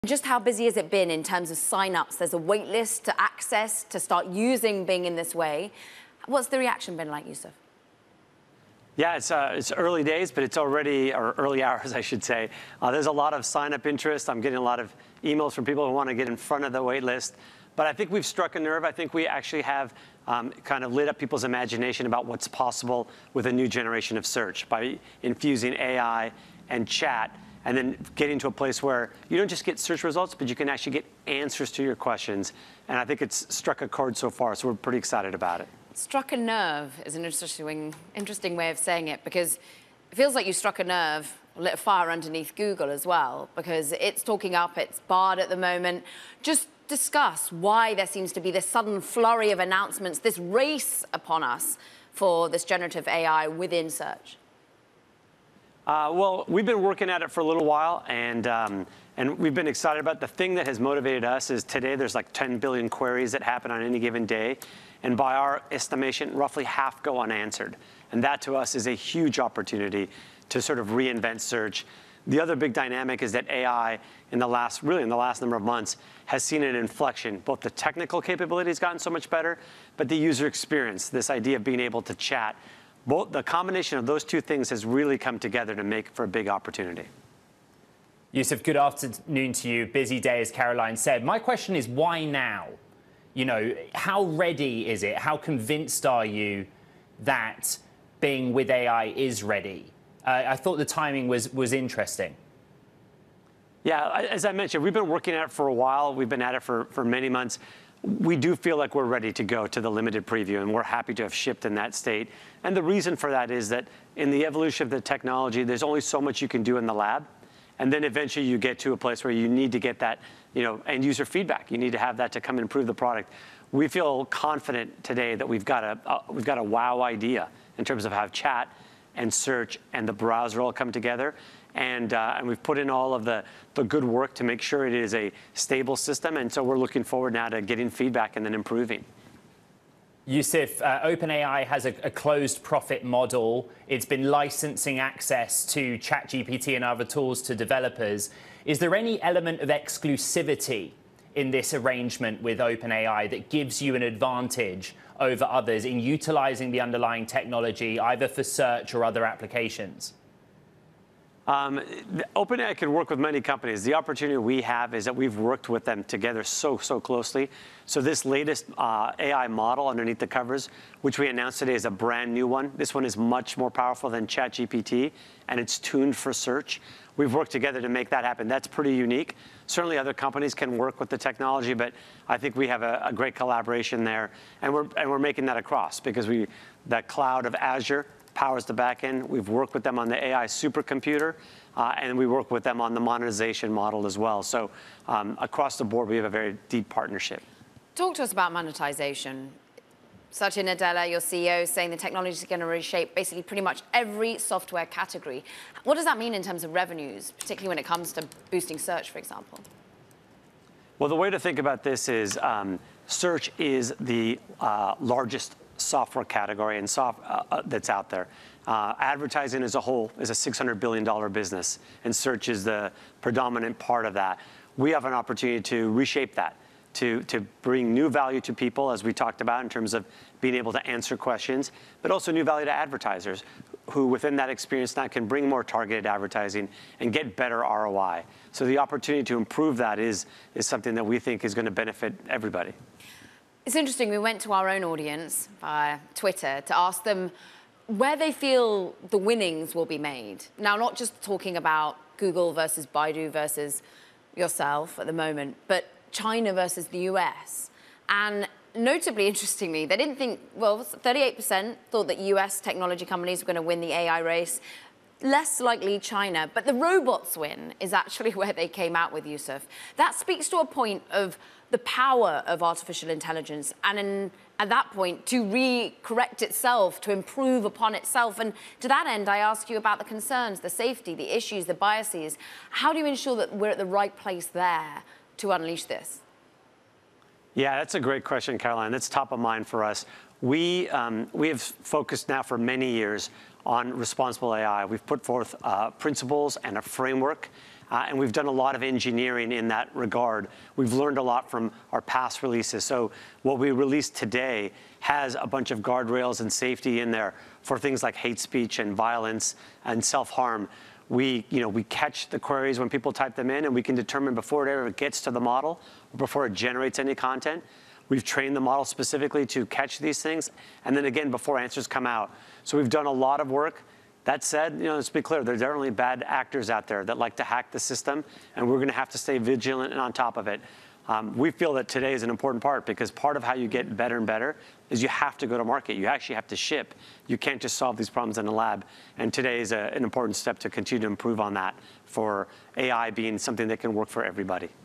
Just how busy has it been in terms of sign-ups? There's a wait list to access, to start using Bing in this way. What's the reaction been like, Yusuf? Yeah, it's early days, but it's already, or early hours, I should say. There's a lot of sign-up interest. I'm getting a lot of emails from people who want to get in front of the wait list. But I think we've struck a nerve. I think we actually have kind of lit up people's imagination about what's possible with a new generation of search by infusing AI and chat, and then getting to a place where you don't just get search results, but you can actually get answers to your questions. And I think it's struck a chord so far, so we're pretty excited about it. Struck a nerve is an interesting way of saying it, because it feels like you struck a nerve, lit a fire underneath Google as well, because it's talking up, it's barred at the moment. Just discuss why there seems to be this sudden flurry of announcements, this race upon us for this generative AI within search. Well, we've been working at it for a little while, and we've been excited about it. The thing that has motivated us is today there's like 10 billion queries that happen on any given day. And by our estimation, roughly half go unanswered. And that to us is a huge opportunity to sort of reinvent search. The other big dynamic is that AI in the last number of months has seen an inflection. Both the technical capability has gotten so much better, but the user experience, this idea of being able to chat, both the combination of those two things has really come together to make for a big opportunity. Yusuf, good afternoon to you. Busy day, as Caroline said. My question is, why now? You know, how ready is it? How convinced are you that Bing with AI is ready? I thought the timing was interesting. Yeah, as I mentioned, we've been working at it for a while. We've been at it for many months. We do feel like we're ready to go to the limited preview, and we're happy to have shipped in that state. And the reason for that is that in the evolution of the technology, there's only so much you can do in the lab. And then eventually you get to a place where you need to get that, end user feedback. You need to have that to come and improve the product. We feel confident today that we've got a wow idea in terms of how chat and search and the browser all come together. And we've put in all of the good work to make sure it is a stable system. And so we're looking forward now to getting feedback and then improving. Yusuf, OpenAI has a closed profit model. It's been licensing access to ChatGPT and other tools to developers. Is there any element of exclusivity in this arrangement with OpenAI that gives you an advantage over others in utilizing the underlying technology, either for search or other applications? OpenAI can work with many companies. The opportunity we have is that we've worked with them together so closely. So this latest AI model underneath the covers, which we announced today, is a brand new one. This one is much more powerful than ChatGPT, and it's tuned for search. We've worked together to make that happen. That's pretty unique. Certainly other companies can work with the technology, but I think we have a great collaboration there. And we're making that across, because that cloud of Azure powers the back end. We've worked with them on the AI supercomputer, and we work with them on the monetization model as well. So across the board, we have a very deep partnership. Talk to us about monetization. Satya Nadella, your CEO, saying the technology is going to reshape basically pretty much every software category. What does that mean in terms of revenues, particularly when it comes to boosting search, for example? Well, the way to think about this is search is the largest software category and that's out there. Advertising as a whole is a $600 billion business, and search is the predominant part of that. We have an opportunity to reshape that, to bring new value to people, as we talked about, in terms of being able to answer questions, but also new value to advertisers, who within that experience now can bring more targeted advertising and get better ROI. So the opportunity to improve that is something that we think is going to benefit everybody. It's interesting, we went to our own audience via Twitter to ask them where they feel the winnings will be made. Now, not just talking about Google versus Baidu versus yourself at the moment, but China versus the US. And notably, interestingly, they didn't think, well, 38% thought that US technology companies were going to win the AI race. Less likely China, but the robots win is actually where they came out with, Yusuf. That speaks to a point of the power of artificial intelligence, and at that point, to re-correct itself, to improve upon itself. And to that end, I ask you about the concerns, the safety, the issues, the biases. How do you ensure that we're at the right place there to unleash this? Yeah, that's a great question, Caroline. That's top of mind for us. We have focused now for many years on responsible AI. We've put forth principles and a framework And we've done a lot of engineering in that regard. We've learned a lot from our past releases. So what we released today has a bunch of guardrails and safety in there for things like hate speech and violence and self-harm. We catch the queries when people type them in, and we can determine before it ever gets to the model, or before it generates any content. We've trained the model specifically to catch these things, and then again, before answers come out. So we've done a lot of work. That said, let's be clear, there are definitely bad actors out there that like to hack the system, and we're going to have to stay vigilant and on top of it. We feel that today is an important part, because part of how you get better and better is you have to go to market. You actually have to ship. You can't just solve these problems in a lab. And today is an important step to continue to improve on that, for AI being something that can work for everybody.